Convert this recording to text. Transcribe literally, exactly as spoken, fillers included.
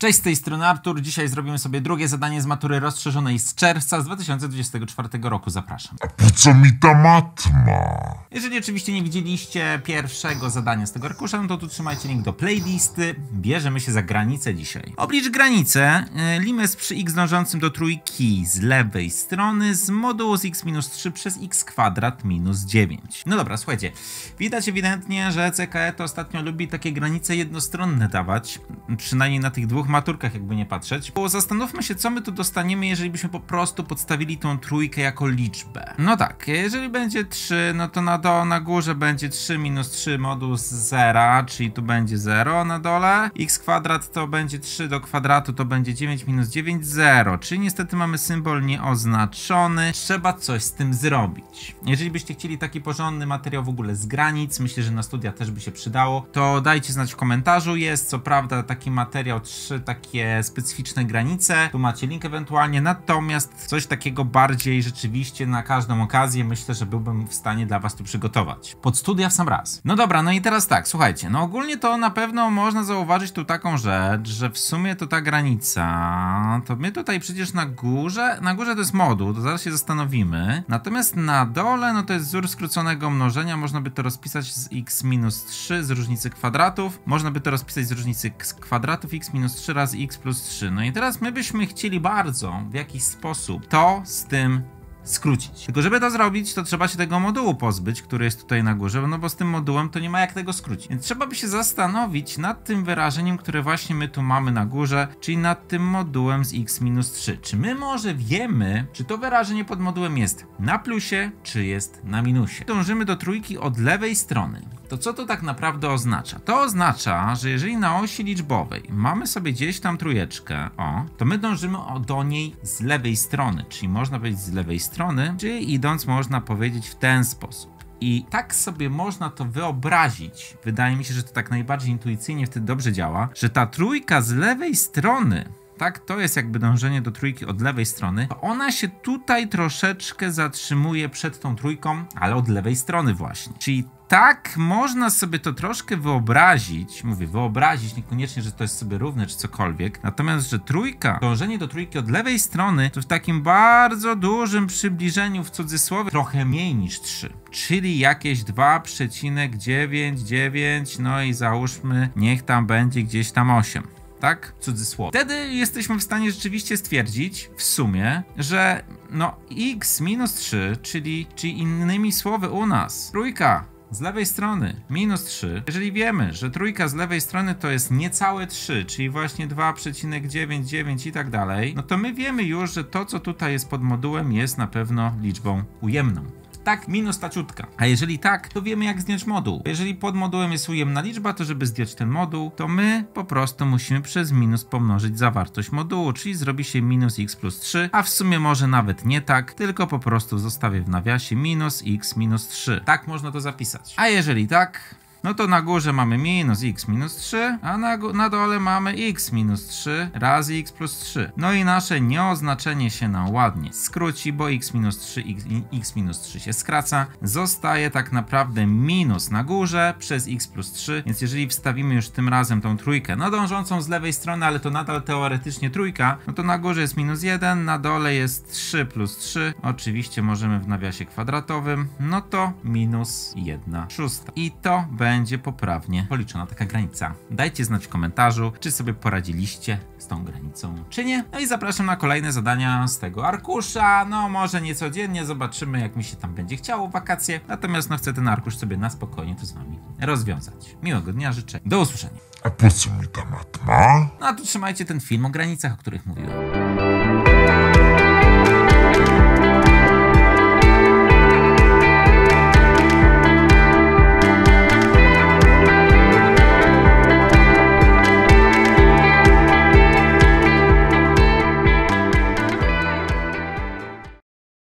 Cześć, z tej strony Artur. Dzisiaj zrobimy sobie drugie zadanie z matury rozszerzonej z czerwca z dwa tysiące dwudziestego czwartego roku. Zapraszam. A po co mi ta matma? Jeżeli oczywiście nie widzieliście pierwszego zadania z tego arkusza, no to tu trzymajcie link do playlisty. Bierzemy się za granicę dzisiaj. Oblicz granicę. Limes przy x dążącym do trójki z lewej strony z modułu z x minus trzy przez x kwadrat minus dziewięć. No dobra, słuchajcie. Widać ewidentnie, że C K E to ostatnio lubi takie granice jednostronne dawać. Przynajmniej na tych dwóch maturkach, jakby nie patrzeć. Bo zastanówmy się, co my tu dostaniemy, jeżeli byśmy po prostu podstawili tą trójkę jako liczbę. No tak, jeżeli będzie trzy, no to na, do, na górze będzie trzy minus trzy moduł z zera, czyli tu będzie zero na dole. X kwadrat to będzie trzy do kwadratu, to będzie dziewięć minus dziewięć, zero. Czyli niestety mamy symbol nieoznaczony. Trzeba coś z tym zrobić. Jeżeli byście chcieli taki porządny materiał w ogóle z granic, myślę, że na studia też by się przydało, to dajcie znać w komentarzu. Jest co prawda taki materiał, trzy takie specyficzne granice. Tu macie link ewentualnie, natomiast coś takiego bardziej rzeczywiście na każdą okazję myślę, że byłbym w stanie dla was tu przygotować. Pod studia w sam raz. No dobra, no i teraz tak, słuchajcie, no ogólnie to na pewno można zauważyć tu taką rzecz, że w sumie to ta granica, to my tutaj przecież na górze, na górze to jest moduł, to zaraz się zastanowimy. Natomiast na dole, no to jest wzór skróconego mnożenia, można by to rozpisać z x minus trzy z różnicy kwadratów, można by to rozpisać z różnicy kwadratów x minus trzy razy x plus trzy. No i teraz my byśmy chcieli bardzo w jakiś sposób to z tym skrócić. Tylko żeby to zrobić, to trzeba się tego modułu pozbyć, który jest tutaj na górze, no bo z tym modułem to nie ma jak tego skrócić. Więc trzeba by się zastanowić nad tym wyrażeniem, które właśnie my tu mamy na górze, czyli nad tym modułem z x minus trzy. Czy my może wiemy, czy to wyrażenie pod modułem jest na plusie, czy jest na minusie? Dążymy do trójki od lewej strony. To co to tak naprawdę oznacza? To oznacza, że jeżeli na osi liczbowej mamy sobie gdzieś tam trójeczkę, o, to my dążymy do niej z lewej strony, czyli można powiedzieć z lewej strony, czyli idąc można powiedzieć w ten sposób. I tak sobie można to wyobrazić, wydaje mi się, że to tak najbardziej intuicyjnie wtedy dobrze działa, że ta trójka z lewej strony, tak, to jest jakby dążenie do trójki od lewej strony, to ona się tutaj troszeczkę zatrzymuje przed tą trójką, ale od lewej strony właśnie. Czyli tak można sobie to troszkę wyobrazić, mówię wyobrazić, niekoniecznie, że to jest sobie równe czy cokolwiek, natomiast, że trójka, dążenie do trójki od lewej strony, to w takim bardzo dużym przybliżeniu w cudzysłowie, trochę mniej niż trzy, czyli jakieś dwa przecinek dziewięć dziewięć, no i załóżmy, niech tam będzie gdzieś tam osiem. Tak? W cudzysłowie. Wtedy jesteśmy w stanie rzeczywiście stwierdzić w sumie, że no x minus trzy, czyli, czyli innymi słowy u nas trójka z lewej strony minus trzy, jeżeli wiemy, że trójka z lewej strony to jest niecałe trzy, czyli właśnie dwa przecinek dziewięć dziewięć i tak dalej, no to my wiemy już, że to co tutaj jest pod modułem jest na pewno liczbą ujemną. Tak, minus ta ciutka. A jeżeli tak, to wiemy jak zdjąć moduł. Jeżeli pod modułem jest ujemna liczba, to żeby zdjąć ten moduł, to my po prostu musimy przez minus pomnożyć zawartość modułu, czyli zrobi się minus x plus trzy, a w sumie może nawet nie tak, tylko po prostu zostawię w nawiasie minus x minus trzy. Tak można to zapisać. A jeżeli tak, no to na górze mamy minus x minus trzy, a na, na dole mamy x minus trzy razy x plus trzy. No i nasze nieoznaczenie się nam ładnie skróci, bo x minus trzy, x, x minus trzy się skraca. Zostaje tak naprawdę minus na górze przez x plus trzy, więc jeżeli wstawimy już tym razem tą trójkę, no dążącą z lewej strony, ale to nadal teoretycznie trójka, no to na górze jest minus jeden, na dole jest trzy plus trzy. Oczywiście możemy w nawiasie kwadratowym, no to minus jedna szósta. I to będzie będzie poprawnie policzona taka granica. Dajcie znać w komentarzu, czy sobie poradziliście z tą granicą, czy nie. No i zapraszam na kolejne zadania z tego arkusza. No może nie codziennie, zobaczymy jak mi się tam będzie chciało w wakacje. Natomiast no chcę ten arkusz sobie na spokojnie to z wami rozwiązać. Miłego dnia życzę. Do usłyszenia. A po co mi ta matma? No a tu trzymajcie ten film o granicach, o których mówiłem.